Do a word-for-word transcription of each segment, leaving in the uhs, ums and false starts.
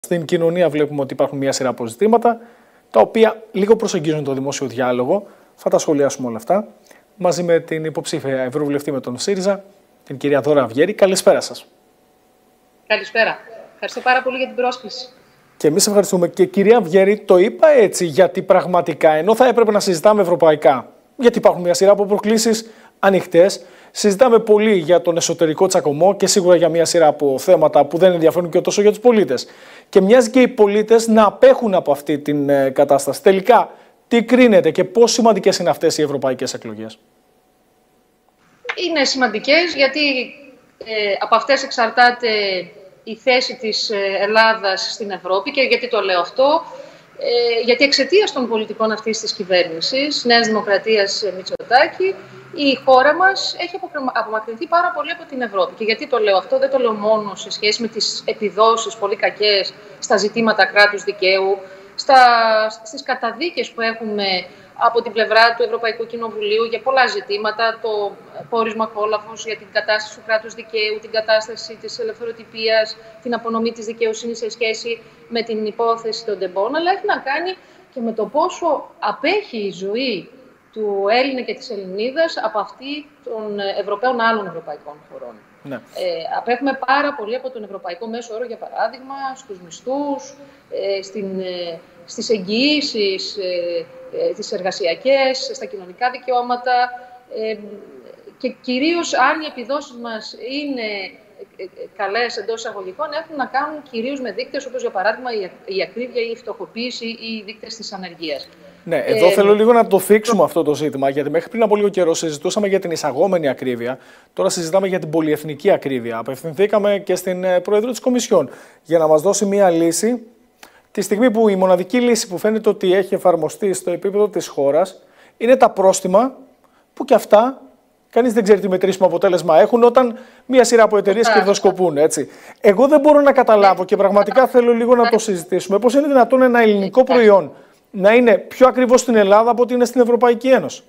Στην κοινωνία βλέπουμε ότι υπάρχουν μια σειρά από ζητήματα, τα οποία λίγο προσεγγίζουν το δημόσιο διάλογο. Θα τα σχολιάσουμε όλα αυτά, μαζί με την υποψήφια Ευρωβουλευτή με τον ΣΥΡΙΖΑ, την κυρία Δώρα Αυγέρη. Καλησπέρα σας. Καλησπέρα. Ευχαριστώ πάρα πολύ για την πρόσκληση. Και εμείς ευχαριστούμε. Και κυρία Αυγέρη, το είπα έτσι γιατί πραγματικά, ενώ θα έπρεπε να συζητάμε ευρωπαϊκά, γιατί υπάρχουν μια σειρά από προκλήσεις ανοιχτές, συζητάμε πολύ για τον εσωτερικό τσακωμό και σίγουρα για μια σειρά από θέματα που δεν ενδιαφέρουν και τόσο για τους πολίτες. Και μοιάζει και οι πολίτες να απέχουν από αυτή την ε, κατάσταση. Τελικά, τι κρίνεται και πώς σημαντικές είναι αυτές οι ευρωπαϊκές εκλογές? Είναι σημαντικές γιατί ε, από αυτές εξαρτάται η θέση της Ελλάδας στην Ευρώπη. Και γιατί το λέω αυτό? Ε, γιατί εξαιτίας των πολιτικών αυτής της κυβέρνησης, Νέας Δημοκρατίας Μητσοτάκη, η χώρα μας έχει απομακρυνθεί πάρα πολύ από την Ευρώπη. Και γιατί το λέω αυτό? Δεν το λέω μόνο σε σχέση με τις επιδόσεις πολύ κακές στα ζητήματα κράτους δικαίου, στα, στις καταδίκες που έχουμε από την πλευρά του Ευρωπαϊκού Κοινοβουλίου για πολλά ζητήματα, το πόρισμα κόλαφος για την κατάσταση του κράτους δικαίου, την κατάσταση της ελευθεροτυπίας, την απονομή της δικαιοσύνης σε σχέση με την υπόθεση των τεμπών, αλλά έχει να κάνει και με το πόσο απέχει η ζωή του Έλληνα και της Ελληνίδας από αυτή των Ευρωπαίων άλλων ευρωπαϊκών χωρών. Ναι. Ε, απέχουμε πάρα πολύ από τον ευρωπαϊκό μέσο όρο, για παράδειγμα, στους μισθούς, ε, στην, ε, στις εγγυήσεις, ε, ε, τις εργασιακές, στα κοινωνικά δικαιώματα ε, και κυρίως αν οι επιδόσεις μας είναι ε, ε, καλές εντός εισαγωγικών, έχουν να κάνουν κυρίως με δείκτες όπως, για παράδειγμα, η, η ακρίβεια ή η φτωχοποίηση ή οι δείκτες της ανεργίας. Ναι, εδώ ε, θέλω λίγο να το θίξουμε αυτό το ζήτημα, γιατί μέχρι πριν από λίγο καιρό συζητούσαμε για την εισαγόμενη ακρίβεια, τώρα συζητάμε για την πολυεθνική ακρίβεια. Απευθυνθήκαμε και στην Πρόεδρο της Κομισιόν για να μας δώσει μία λύση, τη στιγμή που η μοναδική λύση που φαίνεται ότι έχει εφαρμοστεί στο επίπεδο της χώρας είναι τα πρόστιμα, που και αυτά κανείς δεν ξέρει τι μετρήσιμο αποτέλεσμα έχουν όταν μία σειρά από εταιρείες κερδοσκοπούν. Έτσι. Εγώ δεν μπορώ να καταλάβω και πραγματικά θέλω λίγο να το συζητήσουμε. Πώς είναι δυνατόν ένα ελληνικό προϊόν να είναι πιο ακριβώς στην Ελλάδα από ότι είναι στην Ευρωπαϊκή Ένωση?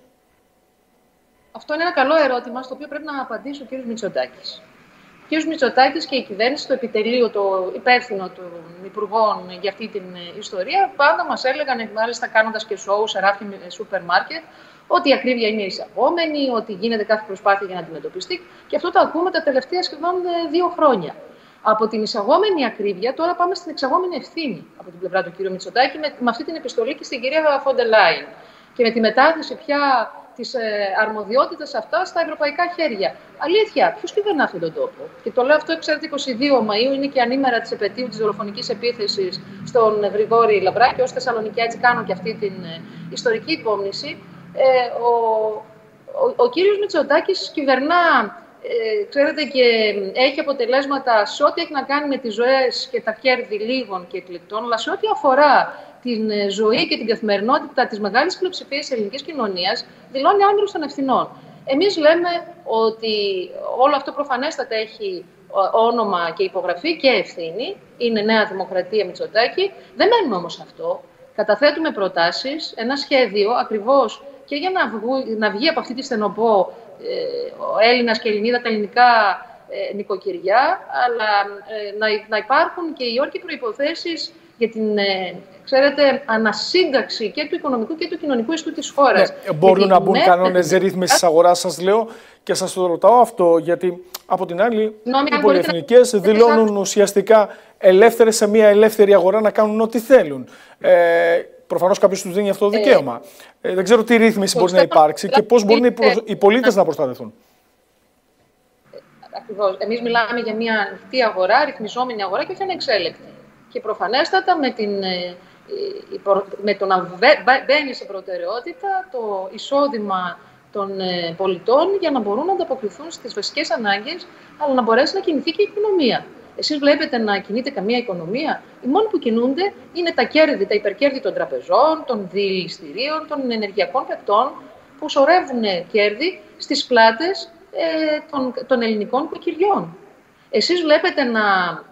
Αυτό είναι ένα καλό ερώτημα, στο οποίο πρέπει να απαντήσει ο κ. Μητσοτάκης. Ο κ. Μητσοτάκης και η κυβέρνηση, το επιτελείο, το υπεύθυνο των υπουργών για αυτή την ιστορία, πάντα μας έλεγαν, μάλιστα κάνοντας και σοου σε ράφια σούπερ μάρκετ, ότι η ακρίβεια είναι εισαγόμενη, ότι γίνεται κάθε προσπάθεια για να αντιμετωπιστεί. Και αυτό το ακούμε τα τελευταία σχεδόν δύο χρόνια. Από την εισαγόμενη ακρίβεια, τώρα πάμε στην εξαγόμενη ευθύνη από την πλευρά του κ. Μητσοτάκη, με, με αυτή την επιστολή και στην κυρία Φόντερ Λάιεν. Και με τη μετάθεση πια της ε, αρμοδιότητας αυτά στα ευρωπαϊκά χέρια. Αλήθεια, ποιος κυβερνά αυτόν τον τόπο? Και το λέω αυτό, ξέρετε, εικοστή δεύτερη Μαΐου είναι και ανήμερα της επετείου της δολοφονικής επίθεσης στον Γρηγόρη Λαμπράκη. Ως Θεσσαλονικιάτης κάνω και αυτή την ε, ιστορική υπόμνηση. Ε, ο, ο, ο κύριος Μητσοτάκης κυβερνά, ε, ξέρετε, και έχει αποτελέσματα σε ό,τι έχει να κάνει με τις ζωές και τα κέρδη λίγων και εκλεκτών, αλλά σε ό,τι αφορά την ζωή και την καθημερινότητα της μεγάλης πλειοψηφίας της ελληνικής κοινωνίας, δηλώνει άμυρος των ευθυνών. Εμείς λέμε ότι όλο αυτό προφανέστατα έχει όνομα και υπογραφή και ευθύνη. Είναι Νέα Δημοκρατία Μητσοτάκη. Δεν μένουμε όμως αυτό. Καταθέτουμε προτάσεις, ένα σχέδιο ακριβώς και για να, βγου, να βγει από αυτή τη στενοπό ε, ο Έλληνας και Ελληνίδα, τα ελληνικά ε, νοικοκυριά, αλλά ε, να, να υπάρχουν και οι όρκοι προϋποθέσεις για την, ε, ξέρετε, ανασύνταξη και του οικονομικού και του κοινωνικού ιστού της χώρας. Ναι, μπορούν να μπουν κανόνες ρύθμισης της αγοράς, σας λέω, και σας το ρωτάω αυτό, γιατί από την άλλη Νόμι, οι πολυεθνικές να... δηλώνουν ουσιαστικά ελεύθερες σε μια ελεύθερη αγορά να κάνουν ό,τι θέλουν. Ε, προφανώς κάποιος τους δίνει αυτό το δικαίωμα. Ε, ε, δεν ξέρω τι ρύθμιση μπορεί να υπάρξει και πώς μπορούν οι, οι πολίτες να προστατευτούν. Ακριβώς. Εμείς μιλάμε για μια ανοιχτή αγορά, ρυθμιζόμενη αγορά και όχι ανεξέλεκτη. Και προφανέστατα με, την, με το να μπαίνει σε προτεραιότητα το εισόδημα των πολιτών για να μπορούν να ανταποκριθούν στις βασικές ανάγκες, αλλά να μπορέσει να κινηθεί και η οικονομία. Εσείς βλέπετε να κινείται καμία οικονομία? Οι μόνοι που κινούνται είναι τα κέρδη, τα υπερκέρδη των τραπεζών, των δηληστηρίων, των ενεργειακών παικτών, που σωρεύουν κέρδη στις πλάτες ε, των, των ελληνικών οικοκυριών. Εσείς βλέπετε να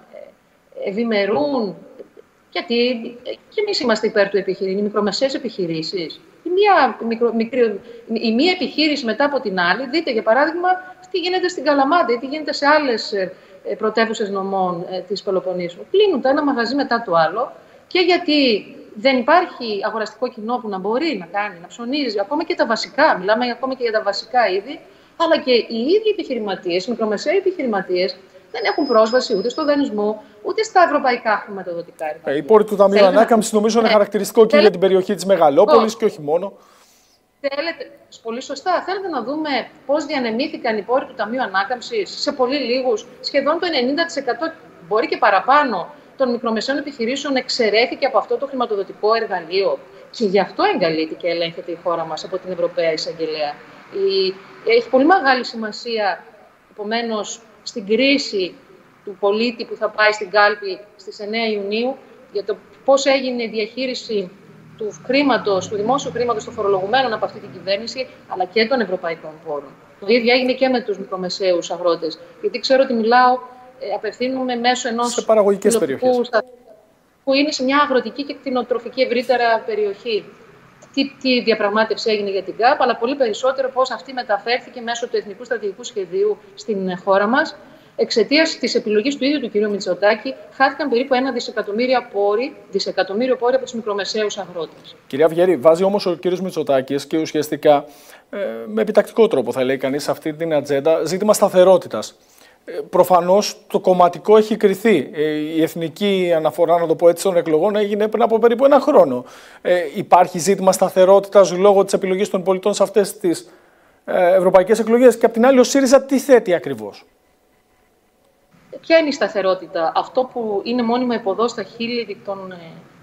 ευημερούν, γιατί και εμείς είμαστε υπέρ του επιχειρήν, οι μικρομεσαίες επιχειρήσεις. Η μία, μικρο, μικρή, η μία επιχείρηση μετά από την άλλη, δείτε για παράδειγμα τι γίνεται στην Καλαμάτα ή τι γίνεται σε άλλες πρωτεύουσες νομών της Πελοποννήσου. Κλείνουν το ένα μαγαζί μετά το άλλο και γιατί δεν υπάρχει αγοραστικό κοινό που να μπορεί να κάνει, να ψωνίζει, ακόμα και τα βασικά, μιλάμε ακόμα και για τα βασικά είδη, αλλά και οι ίδιοι επιχειρηματίες, οι μικρομεσαίοι επιχειρηματίες, δεν έχουν πρόσβαση ούτε στο δανεισμό, ούτε στα ευρωπαϊκά χρηματοδοτικά εργαλεία. Οι πόροι του Ταμείου Ανάκαμψης νομίζω είναι ναι. χαρακτηριστικό και για την περιοχή της Μεγαλόπολης και όχι μόνο. Θέλετε, πολύ σωστά. Θέλετε να δούμε πώς διανεμήθηκαν οι πόροι του Ταμείου Ανάκαμψης σε πολύ λίγους, σχεδόν το ενενήντα τοις εκατό, μπορεί και παραπάνω, των μικρομεσαίων επιχειρήσεων εξαιρέθηκε από αυτό το χρηματοδοτικό εργαλείο. Και γι' αυτό εγκαλείται και ελέγχεται η χώρα μας από την Ευρωπαία Εισαγγελέα. Η... Έχει πολύ μεγάλη σημασία, επομένως, στην κρίση του πολίτη που θα πάει στην κάλπη στις εννέα Ιουνίου, για το πώς έγινε η διαχείριση του χρήματος, του δημόσιου χρήματος των φορολογουμένων από αυτή την κυβέρνηση, αλλά και των ευρωπαϊκών πόρων. Το ίδιο έγινε και με τους μικρομεσαίους αγρότες. Γιατί ξέρω ότι μιλάω, ε, απευθύνουμε μέσω ενός σε παραγωγικές περιοχές που είναι σε μια αγροτική και κτηνοτροφική ευρύτερα περιοχή. Τι, τι διαπραγμάτευση έγινε για την ΚΑΠ, αλλά πολύ περισσότερο πώς αυτή μεταφέρθηκε μέσω του Εθνικού Στρατηγικού Σχεδίου στην χώρα μας. Εξαιτίας της επιλογής του ίδιου του κ. Μητσοτάκη, χάθηκαν περίπου ένα δισεκατομμύριο πόροι, δισεκατομμύριο πόροι από τους μικρομεσαίους αγρότες. Κυρία Βιέρη, βάζει όμως ο κ. Μητσοτάκης και ουσιαστικά ε, με επιτακτικό τρόπο, θα λέει κανείς, αυτή την ατζέντα ζήτημα σταθερότητας. Ε, προφανώς το κομματικό έχει κριθεί. Ε, η εθνική αναφορά, να το πω έτσι, των εκλογών έγινε πριν από περίπου ένα χρόνο. Ε, υπάρχει ζήτημα σταθερότητας λόγω της επιλογής των πολιτών σε αυτές τις ε, ευρωπαϊκές εκλογές. Και απ' την άλλη, ο ΣΥΡΙΖΑ τι θέτει ακριβώς? Ποια είναι η σταθερότητα? Αυτό που είναι μόνιμα υποδό στα χείλη των ε,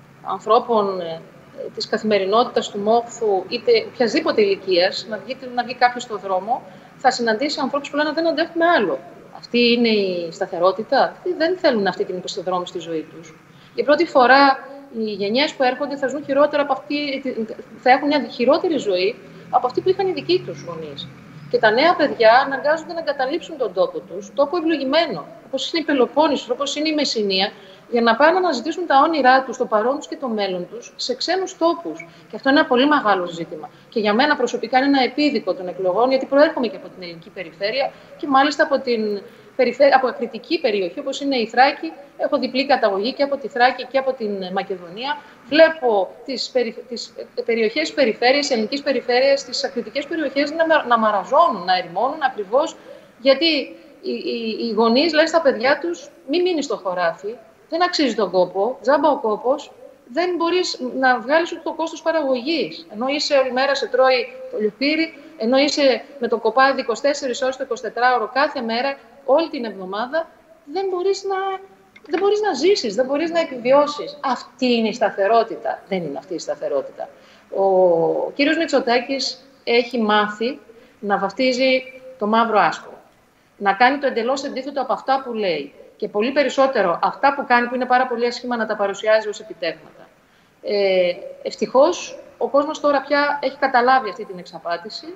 ανθρώπων ε, της καθημερινότητας, του μόχθου, είτε οποιασδήποτε ηλικίας, να βγει, να βγει κάποιος στον δρόμο, θα συναντήσει ανθρώπους που λένε δεν αντέχουμε άλλο. Αυτή είναι η σταθερότητα? Αυτοί δεν θέλουν αυτή την υποσθοδρόμηση στη ζωή τους. Για πρώτη φορά οι γενιές που έρχονται θα ζουν χειρότερα από αυτή, θα έχουν μια χειρότερη ζωή από αυτή που είχαν οι δικοί τους γονείς. Και τα νέα παιδιά αναγκάζονται να εγκαταλείψουν τον τόπο τους, τόπο ευλογημένο, όπως είναι η Πελοπόννησος, όπως είναι η Μεσσηνία, για να πάνε να ζητήσουν τα όνειρά τους, το παρόν τους και το μέλλον τους σε ξένους τόπους. Και αυτό είναι ένα πολύ μεγάλο ζήτημα. Και για μένα προσωπικά είναι ένα επίδικο των εκλογών, γιατί προέρχομαι και από την ελληνική περιφέρεια και μάλιστα από την περιφέρεια, από ακριτική περιοχή, όπως είναι η Θράκη. Έχω διπλή καταγωγή και από τη Θράκη και από την Μακεδονία. Βλέπω τις, περι... τις περιοχές περιφέρειας, ελληνικής περιφέρειας, τις ακριτικές περιοχές να, να μαραζώνουν, να ερημώνουν ακριβώς, γιατί οι, οι, οι γονείς λένε στα παιδιά τους μην μείνει στο χωράφι, δεν αξίζει τον κόπο, τζάμπα ο κόπος, δεν μπορείς να βγάλεις ούτε το κόστος παραγωγής. Ενώ είσαι όλη μέρα σε τρώει το λιοπύρι, ενώ είσαι με το κοπάδι είκοσι τέσσερις ώρες το εικοσιτετράωρο κάθε μέρα, όλη την εβδομάδα, δεν μπορείς να, δεν μπορείς να ζήσεις, δεν μπορείς να επιβιώσεις. Αυτή είναι η σταθερότητα. Δεν είναι αυτή η σταθερότητα. Ο κύριος Μητσοτάκης έχει μάθει να βαφτίζει το μαύρο άσπρο. Να κάνει το εντελώς αντίθετο από αυτά που λέει. Και πολύ περισσότερο αυτά που κάνει, που είναι πάρα πολύ άσχημα, να τα παρουσιάζει ως επιτεύγματα. Ε, ευτυχώς, ο κόσμος τώρα πια έχει καταλάβει αυτή την εξαπάτηση.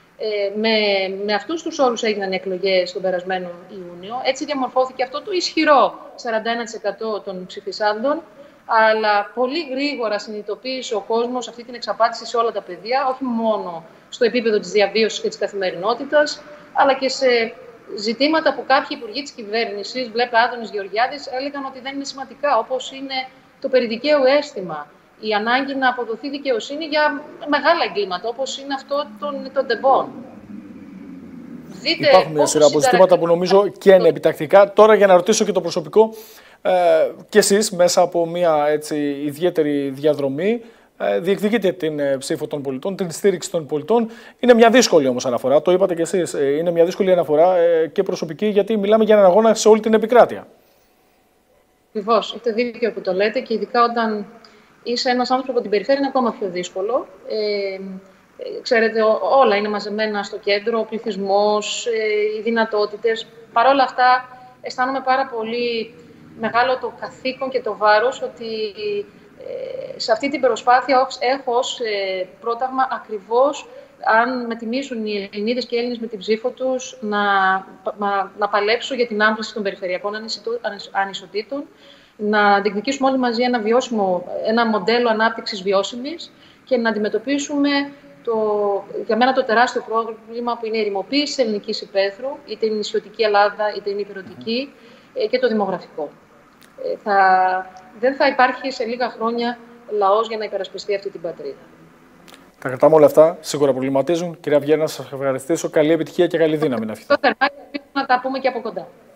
Ε, με, με αυτούς τους όρους έγιναν οι εκλογές τον περασμένο Ιούνιο. Έτσι διαμορφώθηκε αυτό το ισχυρό σαράντα ένα τοις εκατό των ψηφισάντων. Αλλά πολύ γρήγορα συνειδητοποίησε ο κόσμος αυτή την εξαπάτηση σε όλα τα πεδία, όχι μόνο στο επίπεδο της διαβίωσης και της καθημερινότητας, αλλά και σε ζητήματα που κάποιοι υπουργοί της κυβέρνησης, βλέπε Άδωνης Γεωργιάδης, έλεγαν ότι δεν είναι σημαντικά, όπως είναι το περιδικαίου αίσθημα, η ανάγκη να αποδοθεί δικαιοσύνη για μεγάλα εγκλήματα, όπως είναι αυτό των, των τεμπών. Δείτε Υπάρχουν μια σειρά από ζητήματα που νομίζω και είναι επιτακτικά. Τώρα για να ρωτήσω και το προσωπικό, ε, και εσείς μέσα από μια έτσι, ιδιαίτερη διαδρομή, ε, διεκδικείτε την ε, ψήφο των πολιτών, την στήριξη των πολιτών. Είναι μια δύσκολη όμως αναφορά, το είπατε κι εσείς, ε, είναι μια δύσκολη αναφορά ε, και προσωπική, γιατί μιλάμε για έναν αγώνα σε όλη την επικράτεια. Ακριβώς, έχετε δίκιο που το λέτε, και ειδικά όταν είσαι ένας άνθρωπος από την περιφέρεια είναι ακόμα πιο δύσκολο. Ε, Ξέρετε, όλα είναι μαζεμένα στο κέντρο, ο πληθυσμός, οι δυνατότητες. Παρ' όλα αυτά, αισθάνομαι πάρα πολύ μεγάλο το καθήκον και το βάρος ότι σε αυτή την προσπάθεια έχω ως πρόταγμα ακριβώς, αν με τιμήσουν οι Ελληνίδες και οι Έλληνες με την ψήφο τους, να, να, να παλέψω για την άμβληση των περιφερειακών ανισοτήτων, να διεκδικήσουμε όλοι μαζί ένα, βιώσιμο, ένα μοντέλο ανάπτυξης βιώσιμης και να αντιμετωπίσουμε το, για μένα το τεράστιο πρόβλημα που είναι η ερημοποίηση της ελληνικής υπαίθρου, είτε είναι η νησιωτική Ελλάδα, είτε είναι η υπηρετική, mm. και το δημογραφικό. Ε, θα, δεν θα υπάρχει σε λίγα χρόνια λαός για να υπερασπιστεί αυτή την πατρίδα. Τα κρατάμε όλα αυτά, σίγουρα προβληματίζουν. Κυρία Βιέρνα, σας ευχαριστήσω. Καλή επιτυχία και καλή δύναμη να ευχηθώ. Το θερμά, να τα πούμε και από κοντά.